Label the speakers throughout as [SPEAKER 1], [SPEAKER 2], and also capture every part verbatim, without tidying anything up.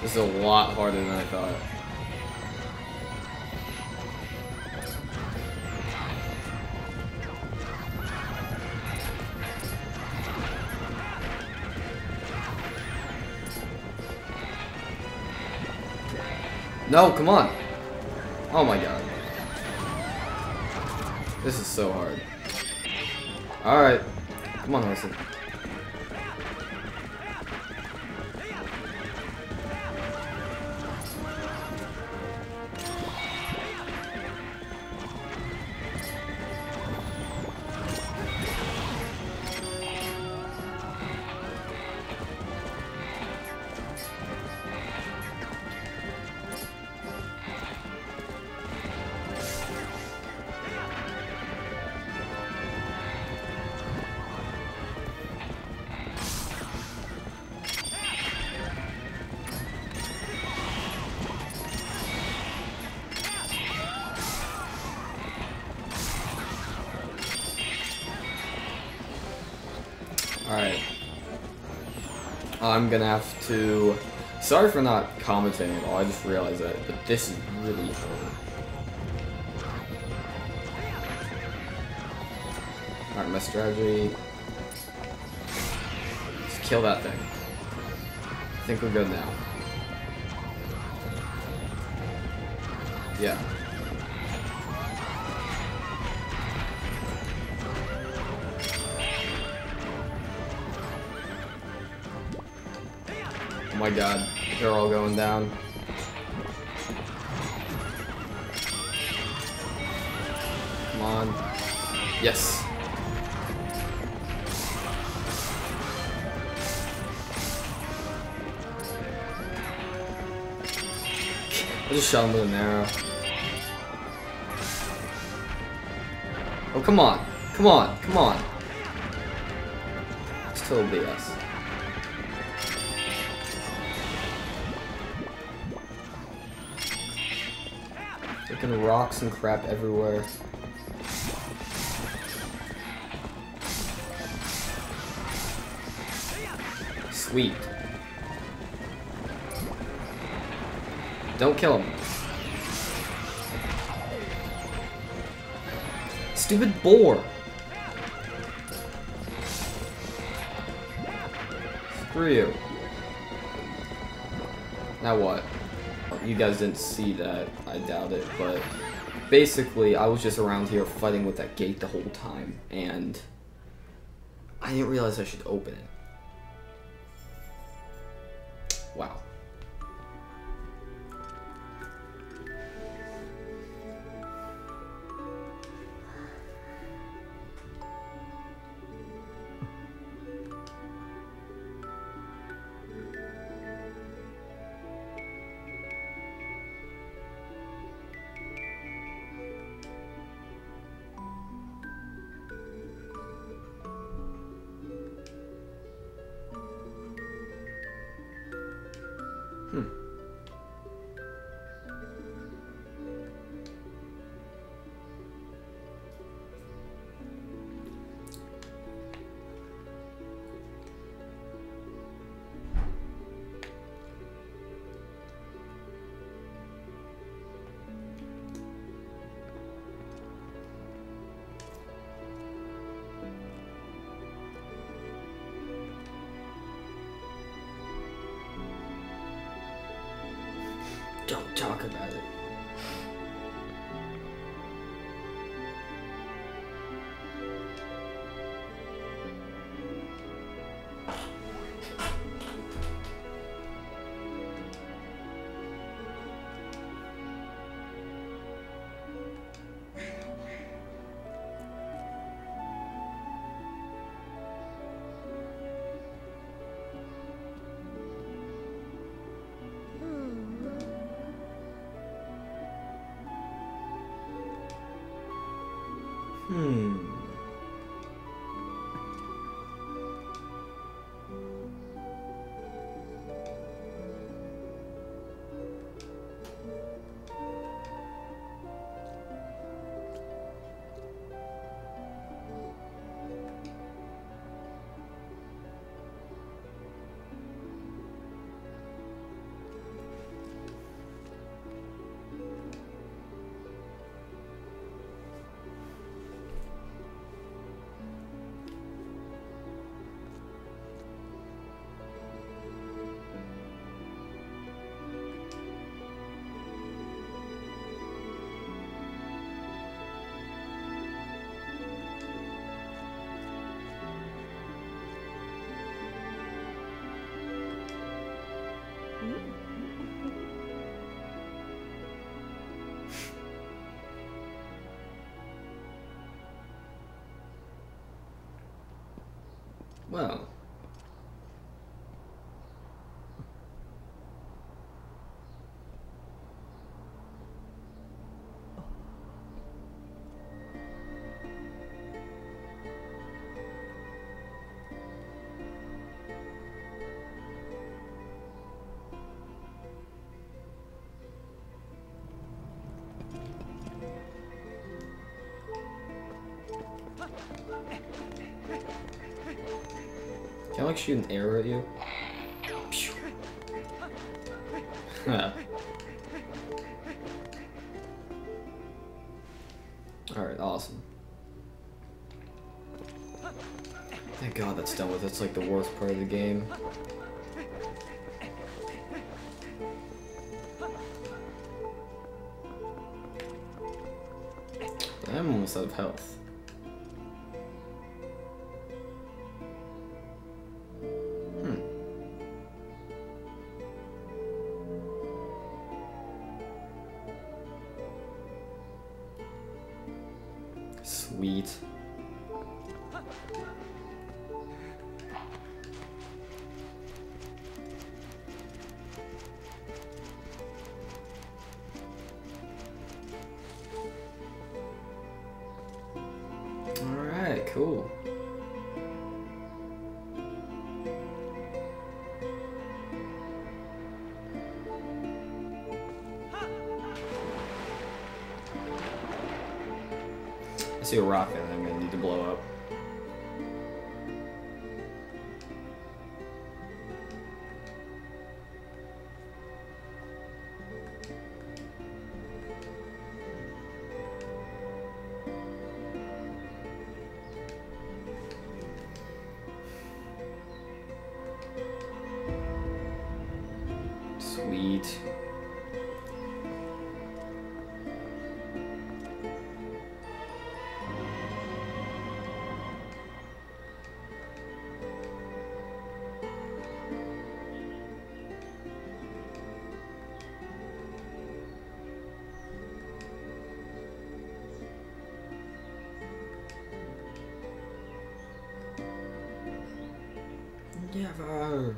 [SPEAKER 1] This is a lot harder than I thought. No, come on. Oh my god. This is so hard. Alright. Come on, Hudson. Alright. I'm gonna have to... Sorry for not commentating at all, I just realized that, but this is really hard. Alright, my strategy... Just kill that thing. I think we're good now. Yeah. Oh my god, they're all going down. Come on. Yes. I just shot him with an arrow. Oh, come on. Come on. Come on. It's total B S. Freaking rocks and crap everywhere. Sweet. Don't kill him. Stupid boar. Screw you. Now what? You guys didn't see that, I doubt it, but basically I was just around here fighting with that gate the whole time, and I didn't realize I should open it. Wow. Hmm. Don't talk about it. Hmm. Well. Can I like shoot an arrow at you? Alright, awesome. Thank God that's done with. That's like the worst part of the game. I'm almost out of health. Hmm. Sweet. Alright, cool. I see a rocket that I'm gonna need to blow up. Sweet. Never.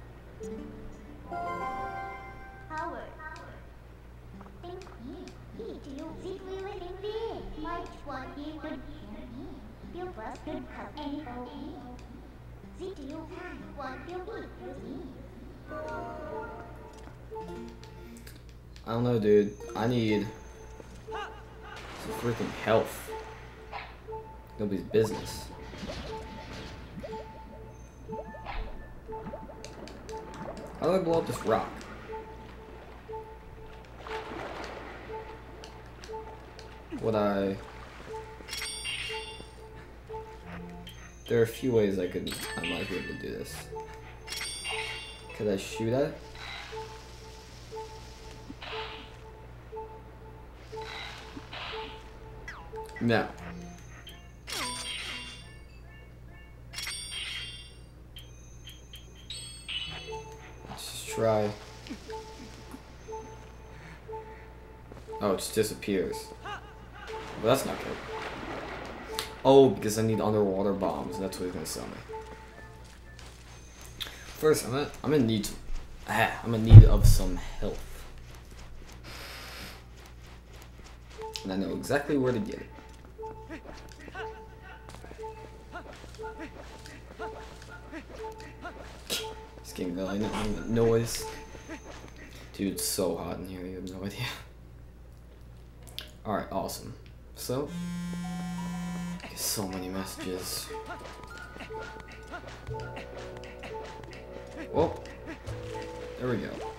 [SPEAKER 2] Howard. Think me. He do think we were in bed. Might what he would hear me. You first could cut any O E. See you find what you eat with me.
[SPEAKER 1] I don't know, dude. I need some freaking health. Nobody's business. How do I blow up this rock? Would I... There are a few ways I could... I might be able to do this. Could I shoot at it? No. Let's just try. Oh, it just disappears. Well, that's not good. Oh, because I need underwater bombs. That's what he's gonna sell me. First, I'm gonna, I'm gonna need. Ah, I'm in need of some health, and I know exactly where to get it. It's getting really noise. Dude, it's so hot in here. You have no idea. All right, awesome. So, so many messages. Well, there we go.